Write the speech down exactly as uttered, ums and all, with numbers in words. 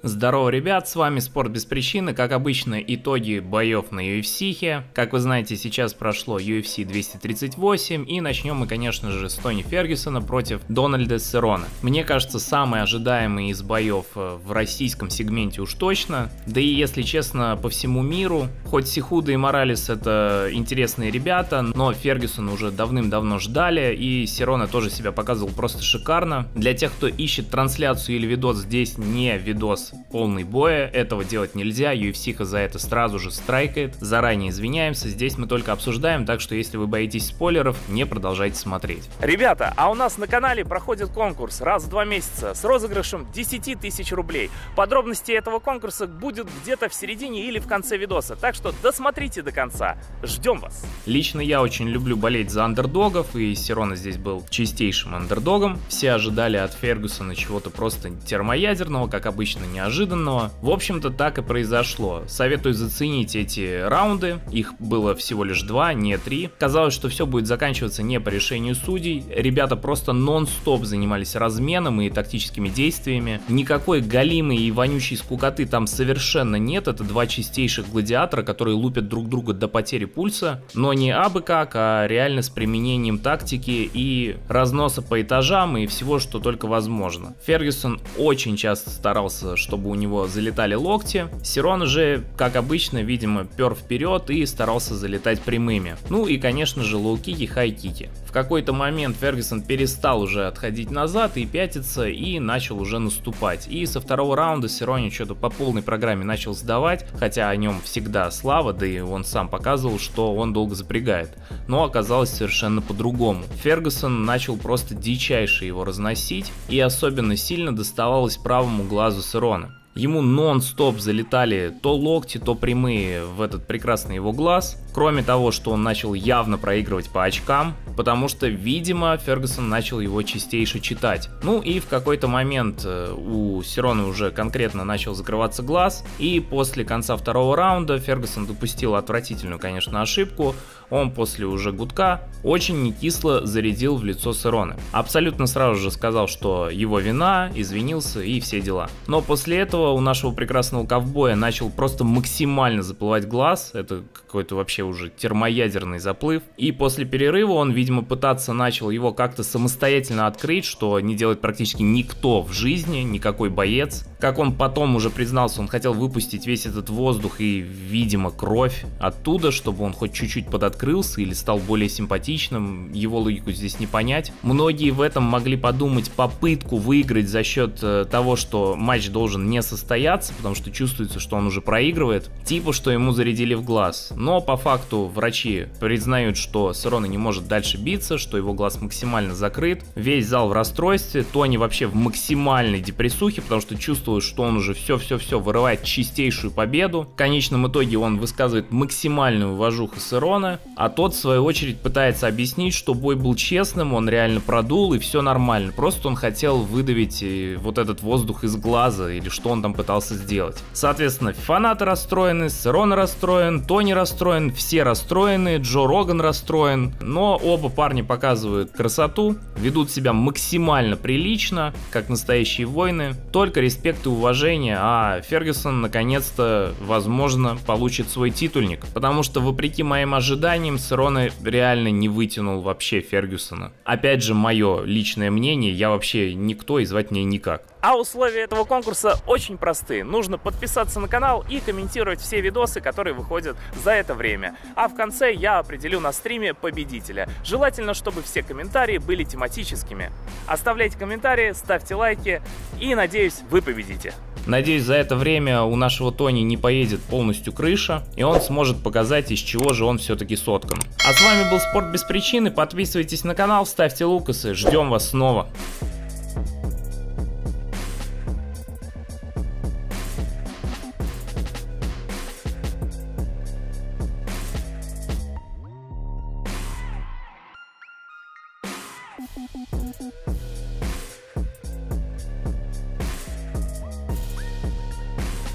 Здорово, ребят, с вами Спорт без причины, как обычно, итоги боев на ю эф си. Как вы знаете, сейчас прошло ю эф си двести тридцать восемь, и начнем мы, конечно же, с Тони Фергюсона против Дональда Сероне. Мне кажется, самый ожидаемый из боев в российском сегменте уж точно, да и, если честно, по всему миру. Хоть Сихуда и Моралес это интересные ребята, но Фергюсона уже давным-давно ждали, и Сероне тоже себя показывал просто шикарно. Для тех, кто ищет трансляцию или видос, здесь не видос полный боя, этого делать нельзя, ю эф си за это сразу же страйкает, заранее извиняемся, здесь мы только обсуждаем, так что если вы боитесь спойлеров, не продолжайте смотреть. Ребята, а у нас на канале проходит конкурс раз в два месяца с розыгрышем десять тысяч рублей. Подробности этого конкурса будет где-то в середине или в конце видоса, так что досмотрите до конца, ждем вас. Лично я очень люблю болеть за андердогов, и Сероне здесь был чистейшим андердогом. Все ожидали от Фергюсона чего-то просто термоядерного, как обычно, не неожиданного. В общем-то, так и произошло. Советую заценить эти раунды. Их было всего лишь два, не три. Казалось, что все будет заканчиваться не по решению судей. Ребята просто нон-стоп занимались разменом и тактическими действиями. Никакой галимой и вонючей скукоты там совершенно нет. Это два чистейших гладиатора, которые лупят друг друга до потери пульса. Но не абы как, а реально с применением тактики и разноса по этажам и всего, что только возможно. Фергюсон очень часто старался, что чтобы у него залетали локти. Сероне же, как обычно, видимо, пер вперед и старался залетать прямыми. Ну и, конечно же, лоу-кики, хай-кики. В какой-то момент Фергюсон перестал уже отходить назад и пятиться, и начал уже наступать. И со второго раунда Сероне что-то по полной программе начал сдавать, хотя о нем всегда слава, да и он сам показывал, что он долго запрягает. Но оказалось совершенно по-другому. Фергюсон начал просто дичайше его разносить, и особенно сильно доставалось правому глазу Сероне. Ему нон-стоп залетали то локти, то прямые в этот прекрасный его глаз. Кроме того, что он начал явно проигрывать по очкам, потому что, видимо, Фергюсон начал его чистейше читать. Ну и в какой-то момент у Сероне уже конкретно начал закрываться глаз, и после конца второго раунда Фергюсон допустил отвратительную, конечно, ошибку. Он после уже гудка очень некисло зарядил в лицо Сероне. Абсолютно сразу же сказал, что его вина, извинился и все дела. Но после этого у нашего прекрасного ковбоя начал просто максимально заплывать глаз. Это какой-то вообще уже термоядерный заплыв. И после перерыва он, видимо, пытаться начал его как-то самостоятельно открыть, что не делает практически никто в жизни, никакой боец. Как он потом уже признался, он хотел выпустить весь этот воздух и, видимо, кровь оттуда, чтобы он хоть чуть-чуть подоткрылся или стал более симпатичным. Его логику здесь не понять. Многие в этом могли подумать попытку выиграть за счет э, того, что матч должен не состояться, потому что чувствуется, что он уже проигрывает. Типа, что ему зарядили в глаз. Но по факту врачи признают, что Сероне не может дальше биться, что его глаз максимально закрыт. Весь зал в расстройстве. Тони вообще в максимальной депрессухе, потому что чувствует, что он уже все-все-все вырывает чистейшую победу. В конечном итоге он высказывает максимальную уважуху Сероне, а тот в свою очередь пытается объяснить, что бой был честным, он реально продул и все нормально. Просто он хотел выдавить вот этот воздух из глаза или что он там пытался сделать. Соответственно, фанаты расстроены, Сероне расстроен, Тони расстроен, все расстроены, Джо Роган расстроен, но оба парня показывают красоту, ведут себя максимально прилично, как настоящие воины. Только респект и уважение, а Фергюсон наконец-то, возможно, получит свой титульник, потому что, вопреки моим ожиданиям, Сероне реально не вытянул вообще Фергюсона. Опять же, мое личное мнение, я вообще никто и звать меня никак. А условия этого конкурса очень простые. Нужно подписаться на канал и комментировать все видосы, которые выходят за это время. А в конце я определю на стриме победителя. Желательно, чтобы все комментарии были тематическими. Оставляйте комментарии, ставьте лайки и, надеюсь, вы победите. Надеюсь, за это время у нашего Тони не поедет полностью крыша, и он сможет показать, из чего же он все-таки соткан. А с вами был Спорт без причины. Подписывайтесь на канал, ставьте лукасы, ждем вас снова.